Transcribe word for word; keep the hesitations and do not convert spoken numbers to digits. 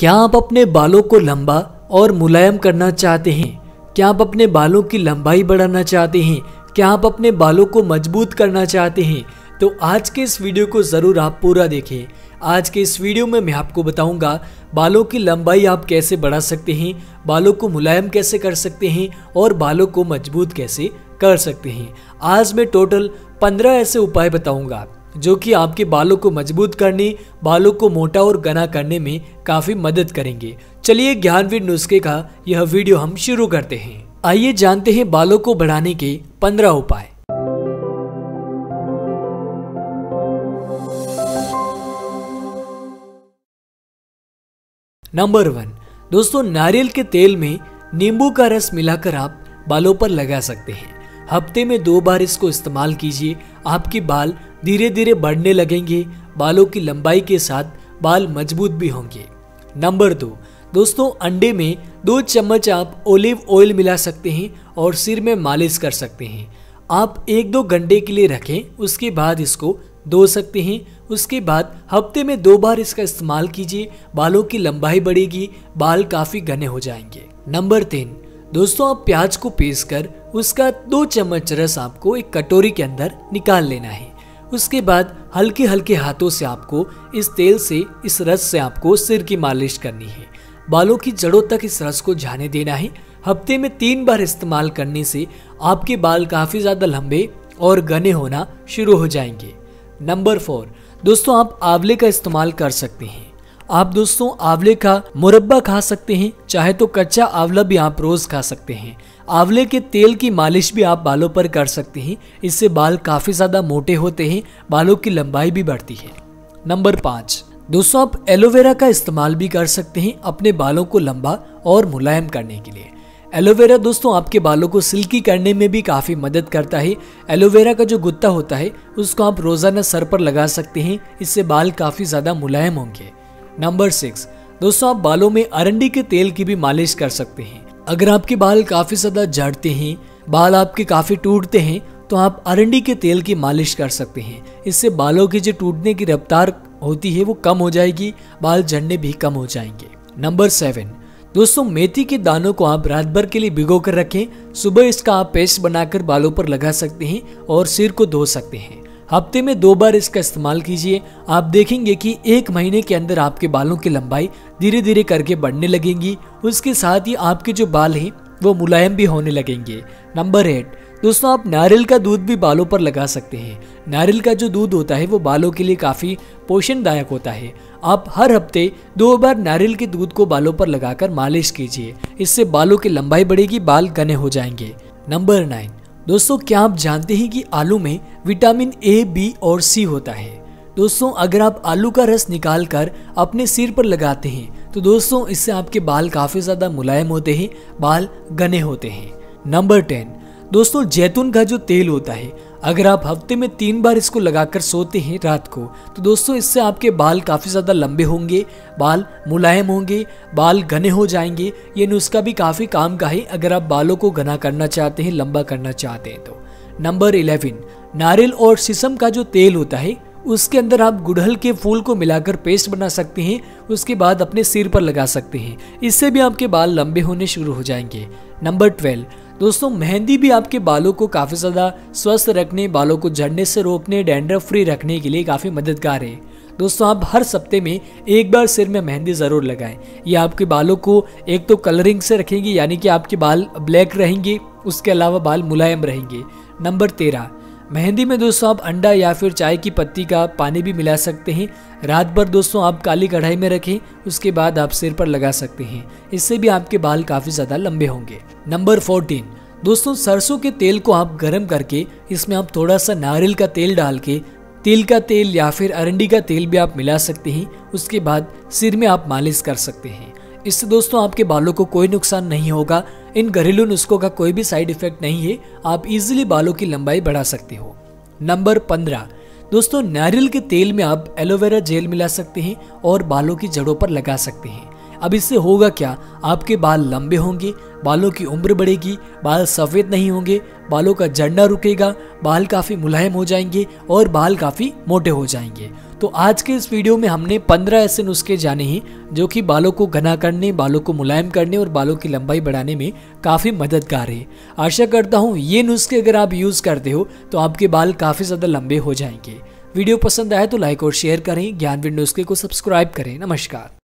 क्या आप अपने बालों को लंबा और मुलायम करना चाहते हैं? क्या आप अपने बालों की लंबाई बढ़ाना चाहते हैं? क्या आप अपने बालों को मजबूत करना चाहते हैं? तो आज के इस वीडियो को ज़रूर आप पूरा देखें। आज के इस वीडियो में मैं आपको बताऊंगा बालों की लंबाई आप कैसे बढ़ा सकते हैं, बालों को मुलायम कैसे कर सकते हैं और बालों को मजबूत कैसे कर सकते हैं। आज मैं टोटल पंद्रह ऐसे उपाय बताऊंगा जो कि आपके बालों को मजबूत करने, बालों को मोटा और घना करने में काफी मदद करेंगे। चलिए ज्ञानवीर नुस्खे का यह वीडियो हम शुरू करते हैं। आइए जानते हैं बालों को बढ़ाने के पंद्रह उपाय। नंबर वन, दोस्तों नारियल के तेल में नींबू का रस मिलाकर आप बालों पर लगा सकते हैं। हफ्ते में दो बार इसको इस्तेमाल कीजिए। आपके बाल धीरे धीरे बढ़ने लगेंगे। बालों की लंबाई के साथ बाल मजबूत भी होंगे। नंबर दो, दोस्तों अंडे में दो चम्मच आप ओलिव ऑयल मिला सकते हैं और सिर में मालिश कर सकते हैं। आप एक दो घंटे के लिए रखें, उसके बाद इसको धो सकते हैं। उसके बाद हफ्ते में दो बार इसका इस्तेमाल कीजिए। बालों की लंबाई बढ़ेगी, बाल काफी घने हो जाएंगे। नंबर तीन, दोस्तों आप प्याज को पीस कर उसका दो चम्मच रस आपको एक कटोरी के अंदर निकाल लेना है। उसके बाद हल्के हल्के हाथों से आपको इस तेल से, इस रस से आपको सिर की मालिश करनी है। बालों की जड़ों तक इस रस को जाने देना है। हफ्ते में तीन बार इस्तेमाल करने से आपके बाल काफी ज्यादा लंबे और घने होना शुरू हो जाएंगे। नंबर फोर, दोस्तों आप आंवले का इस्तेमाल कर सकते हैं। आप दोस्तों आंवले का मुरब्बा खा सकते हैं, चाहे तो कच्चा आंवला भी आप रोज खा सकते हैं। आंवले के तेल की मालिश भी आप बालों पर कर सकते हैं। इससे बाल काफी ज्यादा मोटे होते हैं, बालों की लंबाई भी बढ़ती है। नंबर पाँच, दोस्तों आप एलोवेरा का इस्तेमाल भी कर सकते हैं अपने बालों को लंबा और मुलायम करने के लिए। एलोवेरा दोस्तों आपके बालों को सिल्की करने में भी काफ़ी मदद करता है। एलोवेरा का जो गुत्ता होता है उसको आप रोजाना सर पर लगा सकते हैं। इससे बाल काफ़ी ज़्यादा मुलायम होंगे। नंबर सिक्स, दोस्तों आप बालों में अरंडी के तेल की भी मालिश कर सकते हैं। अगर आपके बाल काफ़ी ज़्यादा झड़ते हैं, बाल आपके काफ़ी टूटते हैं, तो आप अरंडी के तेल की मालिश कर सकते हैं। इससे बालों की जो टूटने की रफ्तार होती है वो कम हो जाएगी, बाल झड़ने भी कम हो जाएंगे। नंबर सेवन, दोस्तों मेथी के दानों को आप रात भर के लिए भिगो कर रखें। सुबह इसका आप पेस्ट बनाकर बालों पर लगा सकते हैं और सिर को धो सकते हैं। हफ्ते में दो बार इसका इस्तेमाल कीजिए। आप देखेंगे कि एक महीने के अंदर आपके बालों की लंबाई धीरे धीरे करके बढ़ने लगेंगी। उसके साथ ही आपके जो बाल हैं वो मुलायम भी होने लगेंगे। नंबर एट, दोस्तों आप नारियल का दूध भी बालों पर लगा सकते हैं। नारियल का जो दूध होता है वो बालों के लिए काफ़ी पोषणदायक होता है। आप हर हफ्ते दो बार नारियल के दूध को बालों पर लगाकर मालिश कीजिए। इससे बालों की लंबाई बढ़ेगी, बाल घने हो जाएंगे। नंबर नाइन, दोस्तों क्या आप जानते हैं कि आलू में विटामिन ए, बी और सी होता है। दोस्तों अगर आप आलू का रस निकाल कर अपने सिर पर लगाते हैं तो दोस्तों इससे आपके बाल काफ़ी ज़्यादा मुलायम होते हैं, बाल घने होते हैं। नंबर टेन, दोस्तों जैतून का जो तेल होता है, अगर आप हफ्ते में तीन बार इसको लगाकर सोते हैं रात को, तो दोस्तों इससे आपके बाल काफ़ी ज़्यादा लंबे होंगे, बाल मुलायम होंगे, बाल घने हो जाएंगे। ये नुस्खा भी काफ़ी काम का है अगर आप बालों को घना करना चाहते हैं, लंबा करना चाहते हैं तो। नंबर इलेवन, नारियल और शीशम का जो तेल होता है उसके अंदर आप गुड़हल के फूल को मिलाकर पेस्ट बना सकते हैं। उसके बाद अपने सिर पर लगा सकते हैं। इससे भी आपके बाल लंबे होने शुरू हो जाएंगे। नंबर ट्वेल्व, दोस्तों मेहंदी भी आपके बालों को काफ़ी ज़्यादा स्वस्थ रखने, बालों को झड़ने से रोकने, डैंड्रफ फ्री रखने के लिए काफ़ी मददगार है। दोस्तों आप हर सप्ते में एक बार सिर में मेहंदी ज़रूर लगाएं। ये आपके बालों को एक तो कलरिंग से रखेंगे, यानी कि आपके बाल ब्लैक रहेंगे, उसके अलावा बाल मुलायम रहेंगे। नंबर तेरह, मेहंदी में दोस्तों आप अंडा या फिर चाय की पत्ती का पानी भी मिला सकते हैं। रात भर दोस्तों आप काली कढ़ाई में रखें, उसके बाद आप सिर पर लगा सकते हैं। इससे भी आपके बाल काफ़ी ज़्यादा लंबे होंगे। नंबर फोर्टीन, दोस्तों सरसों के तेल को आप गर्म करके इसमें आप थोड़ा सा नारियल का तेल डाल के, तिल का तेल या फिर अरंडी का तेल भी आप मिला सकते हैं। उसके बाद सिर में आप मालिश कर सकते हैं। इससे दोस्तों आपके बालों को कोई नुकसान नहीं होगा। इन घरेलू नुस्खों का कोई भी साइड इफेक्ट नहीं है। आप इजीली बालों की लंबाई बढ़ा सकते हो। नंबर पंद्रह, दोस्तों नारियल के तेल में आप एलोवेरा जेल मिला सकते हैं और बालों की जड़ों पर लगा सकते हैं। अब इससे होगा क्या, आपके बाल लंबे होंगे, बालों की उम्र बढ़ेगी, बाल सफ़ेद नहीं होंगे, बालों का झड़ना रुकेगा, बाल काफ़ी मुलायम हो जाएंगे और बाल काफ़ी मोटे हो जाएंगे। तो आज के इस वीडियो में हमने पंद्रह ऐसे नुस्खे जाने हैं जो कि बालों को घना करने, बालों को मुलायम करने और बालों की लंबाई बढ़ाने में काफ़ी मददगार है। आशा करता हूँ ये नुस्खे अगर आप यूज़ करते हो तो आपके बाल काफ़ी ज़्यादा लंबे हो जाएंगे। वीडियो पसंद आए तो लाइक और शेयर करें, ज्ञानवीर नुस्खे को सब्सक्राइब करें। नमस्कार।